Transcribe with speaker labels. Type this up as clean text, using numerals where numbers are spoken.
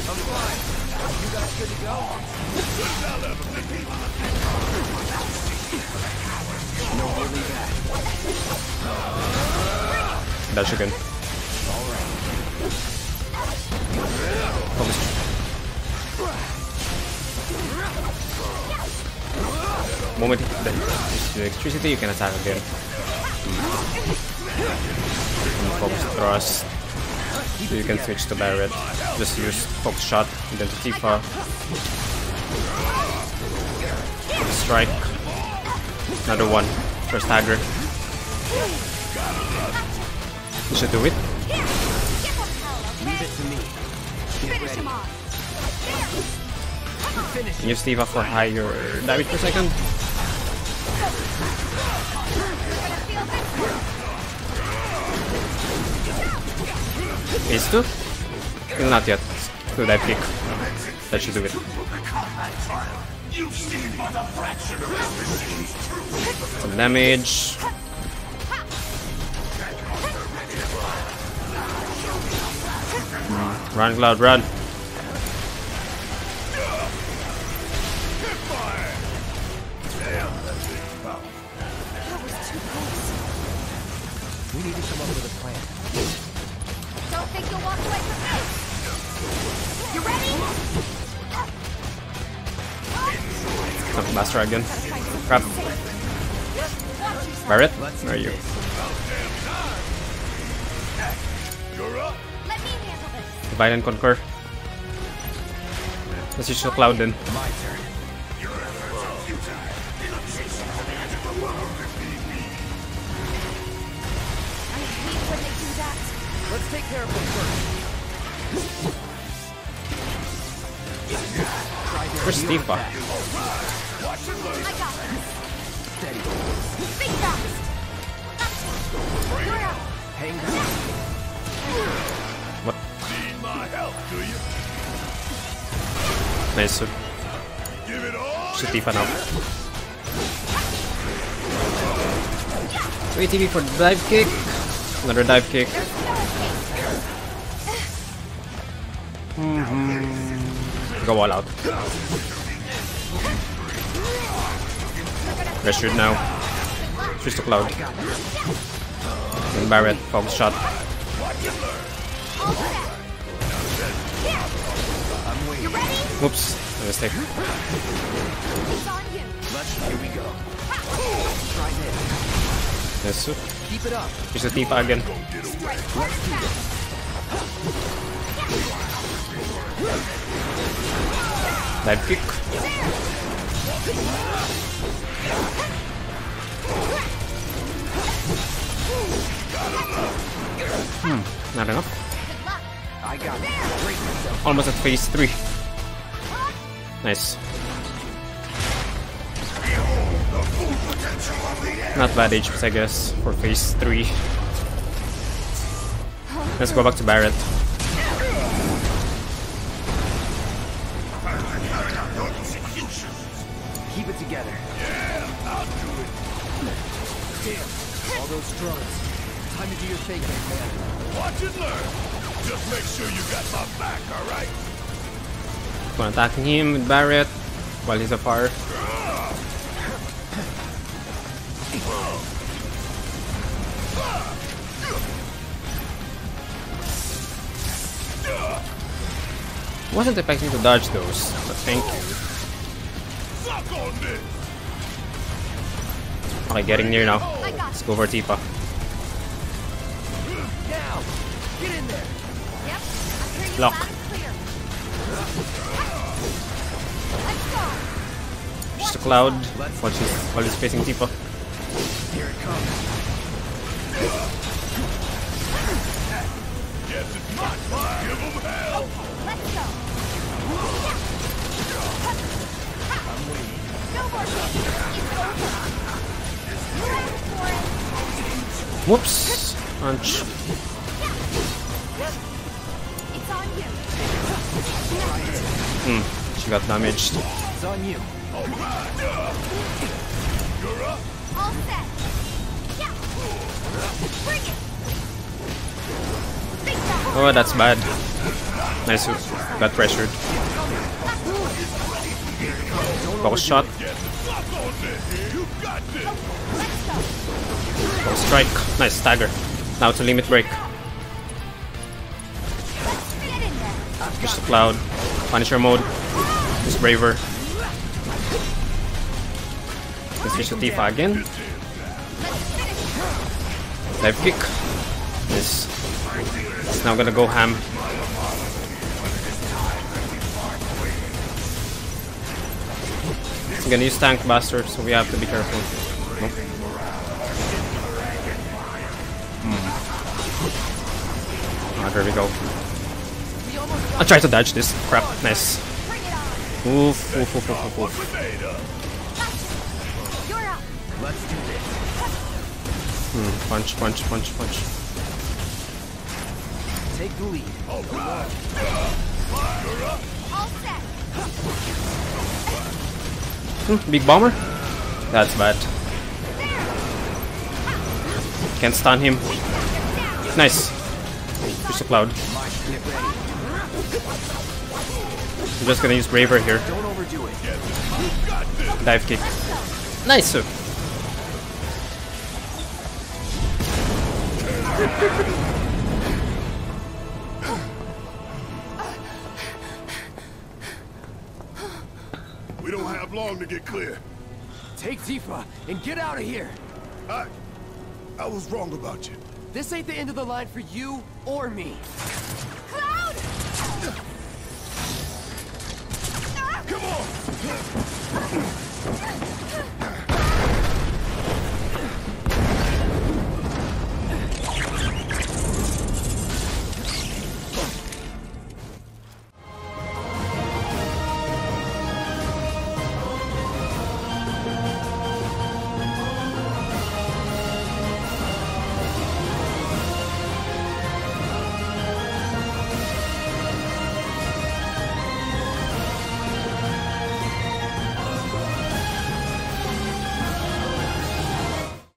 Speaker 1: fine. You guys good to go? No holding back.
Speaker 2: Dash again. Focus. Moment that you do electricity, you can attack again. And focus thrust. So you can switch to Barret. Just use focus shot, and then to Tifa. Focus strike. Another one. First stagger. You should do it.
Speaker 1: Leave it to me. Get ready.
Speaker 2: Use Tifa for higher damage per second. Ace 2? Still not yet. Still dive kick. That should do it. Some damage. Run, Cloud, run.
Speaker 1: We need to come up with a plan.
Speaker 3: Don't think you'll walk away from this. You ready?
Speaker 2: Something Master again. Crap. Barret, where are you?
Speaker 3: Let me handle this.
Speaker 2: Divide and Conquer. Let's use the Cloud then.
Speaker 1: My turn.
Speaker 3: I hate when they do that.
Speaker 1: Let's take care of them first.
Speaker 2: Where's Tifa?
Speaker 3: I got this.
Speaker 1: Steady.
Speaker 3: Big fast. You're out.
Speaker 1: Hang down.
Speaker 2: What?
Speaker 4: Need my help, do you?
Speaker 2: Nice.
Speaker 4: Give it all.
Speaker 2: Shoot Tifa now. Wait, TV for dive kick. Another dive kick. Go all out. Pressured now. Switch to Cloud. And Barret, focus shot.
Speaker 3: You ready?
Speaker 2: Oops, mistake.
Speaker 3: It's on you.
Speaker 1: Here we go. Try this.
Speaker 2: Yes,
Speaker 1: Keep it up.
Speaker 2: use the Tifa again. Dive kick. Not enough.
Speaker 1: I got it. Brace yourself.
Speaker 2: Almost at phase 3. Nice. Not bad HPs, I guess, for phase 3. Let's go back to Barret.
Speaker 1: Keep it together.
Speaker 4: Yeah, I'll do it.
Speaker 1: Damn. All those drones. Time to do your thing, big man.
Speaker 4: Watch and learn. Just make sure you got my back, alright?
Speaker 2: We're attacking him with Barret while he's afar. Wasn't expecting to dodge those, but thank you.
Speaker 4: Suck on this.
Speaker 2: Okay, getting near now. Let's go for Tifa.
Speaker 1: Now. Get in there.
Speaker 3: Yep. I hear you
Speaker 2: Lock.
Speaker 3: loud and clear. Let's go.
Speaker 2: Just a Cloud while he's facing Tifa.
Speaker 1: Here it comes.
Speaker 4: Guess it's my turn. Give 'em hell.
Speaker 3: Let's go.
Speaker 1: I'm waiting.
Speaker 3: No more games. It's over. You're ready for it.
Speaker 2: Whoops! Punch.
Speaker 3: It's on you.
Speaker 2: She got damaged.
Speaker 1: It's on you.
Speaker 3: All set. Yeah. Bring it. Big fast.
Speaker 2: Oh, that's bad. Nice. Got pressured. Focus shot. Focus strike. Nice stagger. Now to limit break. Push the cloud. Punisher mode. Use braver. Let's switch to Tifa again. Dive kick. This. It's now gonna go ham. I'm gonna use tank buster, so we have to be careful. Nope. Ah, there we go. I'll try to dodge this. Crap. Nice. Oof, oof, oof, oof, oof.
Speaker 1: Let's do this.
Speaker 2: Punch, punch, punch, punch.
Speaker 1: Take the lead.
Speaker 3: All set.
Speaker 2: Big bomber? That's bad. Can't stun him. Nice. Push the cloud.
Speaker 1: Get ready.
Speaker 2: I'm just gonna use braver here.
Speaker 1: Don't overdo it.
Speaker 2: Dive kick. Nice.
Speaker 4: We don't have long to get clear.
Speaker 1: Take Tifa and get out of here.
Speaker 4: I was wrong about you.
Speaker 1: This ain't the end of the line for you or me.
Speaker 3: Cloud!
Speaker 4: Come on!